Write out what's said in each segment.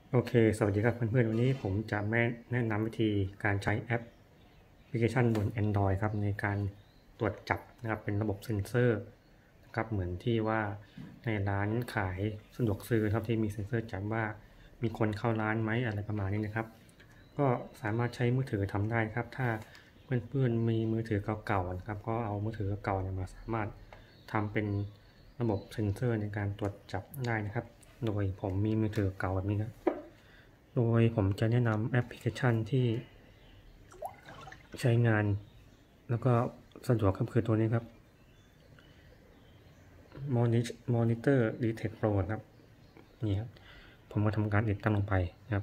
โอเคสวัสดีครับเพื่อนๆวันนี้ผมจะแนะนำวิธีการใช้แอปพลิเคชันบน Android ครับในการตรวจจับนะครับเป็นระบบเซ็นเซอร์นะครับเหมือนที่ว่าในร้านขายสะดวกซื้อครับที่มีเซ็นเซอร์จับว่ามีคนเข้าร้านไหมอะไรประมาณนี้นะครับก็สามารถใช้มือถือทำได้ครับถ้าเพื่อนๆมีมือถือเก่าๆนะครับก็เอามือถือเก่ามาสามารถทำเป็นระบบเซ็นเซอร์ในการตรวจจับได้นะครับโดยผมมีมือถือเก่าแบบนี้นะโดยผมจะแนะนำแอปพลิเคชันที่ใช้งานแล้วก็สะดวกก็คือตัวนี้ครับ Monitor Detect Pro ครับนี่ครับผมก็ทำการติดตั้งลงไปนะครับ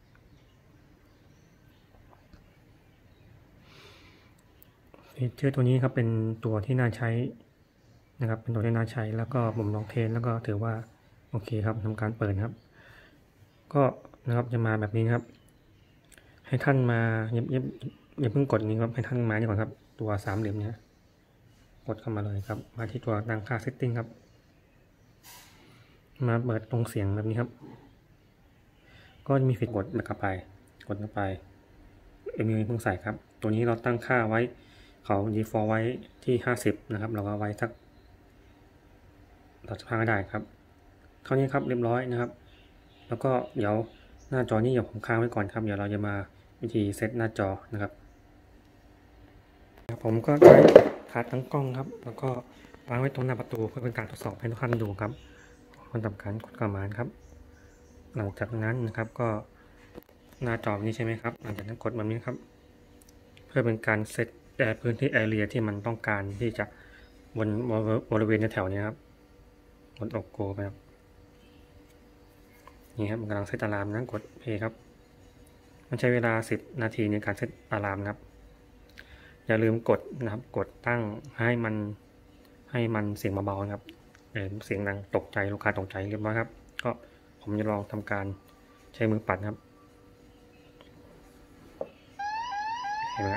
ฟีเจอร์ตัวนี้ครับเป็นตัวที่น่าใช้นะครับเป็นตัวที่น่าใช้แล้วก็ผมลองเทสแล้วก็ถือว่าโอเคครับทำการเปิดครับก็นะครับจะมาแบบนี้ครับให้ท่านมาอย่าเพิ่งกดนี้ครับให้ท่านมานี่ก่อนครับตัวสามเหลี่ยมนี้กดเข้ามาเลยครับมาที่ตัวตั้งค่า Setting ครับมาเปิดตรงเสียงแบบนี้ครับก็มีฟีดกดเข้าไปกดเข้าไปมีเพิ่งใส่ครับตัวนี้เราตั้งค่าไว้เขา default ไว้ที่50นะครับเราก็ไว้สัก35ก็ได้ครับเท่านี้ครับเรียบร้อยนะครับแล้วก็เดี๋ยวหน้าจอนี้ผมค้างไว้ก่อนครับเดี๋ยวเราจะมาวิธีเซตหน้าจอนะครับผมก็ใช้ขาตั้งกล้องครับแล้วก็วางไว้ตรงหน้าประตูเพื่อเป็นการทดสอบให้ทุกท่านดูครับคนทำการกดกระมานครับหลังจากนั้นนะครับก็หน้าจอนี้ใช่ไหมครับหลังจากนั้นกดแบบนี้ครับเพื่อเป็นการเซตพื้นที่แอเรียที่มันต้องการที่จะบริเวณแถวนี้ครับกดโอโกไปครับนี่ครับมันกำลังเซตอะลามนั้นกดเพย์ครับมันใช้เวลา10 นาทีในการเซตอะลามนะครับอย่าลืมกดนะครับกดตั้งให้มันเสียงเบาๆนะครับเสียงดังตกใจลูกค้าตกใจเรียบร้อยครับก็ผมจะลองทำการใช้มือปัดครับเห็นไหม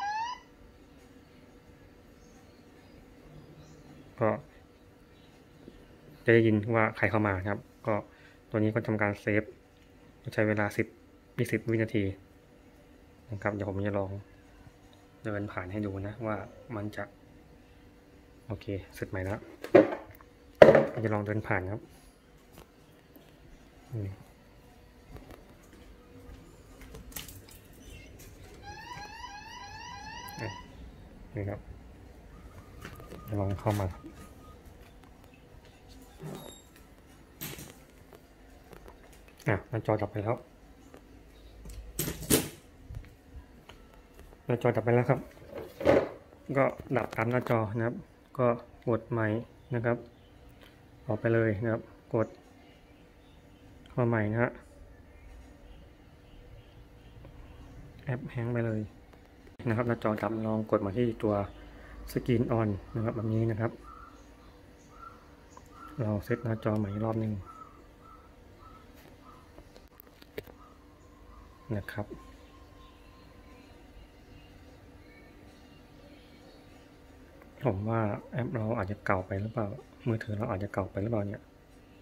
ก็จะได้ยินว่าใครเข้ามาครับก็ตัวนี้ก็ทำการเซฟใช้เวลา10-20 วินาทีนะครับเดี๋ยวผมจะลองเดินผ่านให้ดูนะว่ามันจะโอเคเสร็จใหม่แล้วจะลองเดินผ่านครับนี่ครับจะลองเข้ามาหน้าจอดับไปแล้วหน้าจอดับไปแล้วครับก็ดับตามหน้าจอนะครับก็กดใหม่นะครับออกไปเลยนะครับกดเข้าใหม่นะฮะแอปแฮงไปเลยนะครับหน้าจอดับลองกดมาที่ตัวสกรีนออนนะครับแบบนี้นะครับเราเซตหน้าจอใหม่รอบนึงนะครับผมว่าแอปเราอาจจะเก่าไปหรือเปล่ามือถือเราอาจจะเก่าไปหรือเปล่าเนี่ย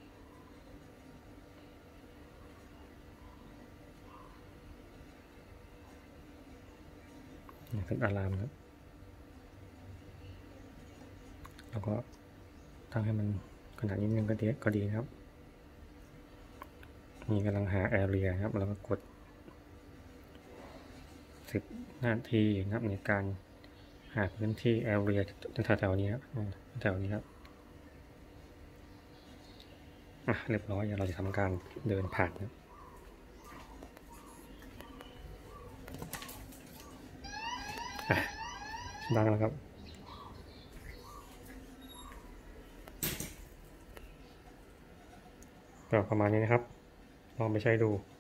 เป็นอะลามครับแล้วก็ตั้งให้มันขนาดนี้นึงก็ดีนะครับนี่กำลังหาแอเรียครับแล้วก็กด10 นาทีนะครับในการหาพื้นที่แอเรียแถวนี้ครับแถวนี้ครับเรียบร้อยเดี๋ยวเราจะทำการเดินผ่านนะดังแล้วครับก็ประมาณนี้นะครับลองไปใช้ดู